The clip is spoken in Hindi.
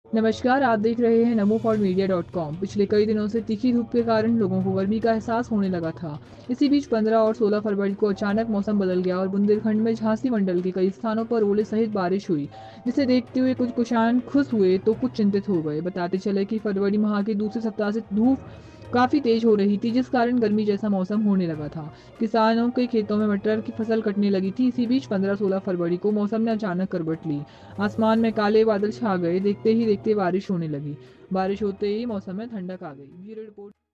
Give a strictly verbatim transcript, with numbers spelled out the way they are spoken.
नमस्कार, आप देख रहे हैं नमो फॉर मीडिया डॉट कॉम। पिछले कई दिनों से तीखी धूप के कारण लोगों को गर्मी का एहसास होने लगा था। इसी बीच पंद्रह और सोलह फरवरी को अचानक मौसम बदल गया और बुंदेलखंड में झांसी मंडल के कई स्थानों पर ओले सहित बारिश हुई, जिसे देखते हुए कुछ किसान खुश हुए तो कुछ चिंतित हो गए। बताते चले कि फरवरी माह के दूसरे सप्ताह से धूप काफ़ी तेज हो रही थी, जिस कारण गर्मी जैसा मौसम होने लगा था। किसानों के खेतों में मटर की फसल कटने लगी थी। इसी बीच पंद्रह सोलह फरवरी को मौसम ने अचानक करवट ली। आसमान में काले बादल छा गए। देखते ही देखते बारिश होने लगी। बारिश होते ही मौसम में ठंडक आ गई। Bureau report.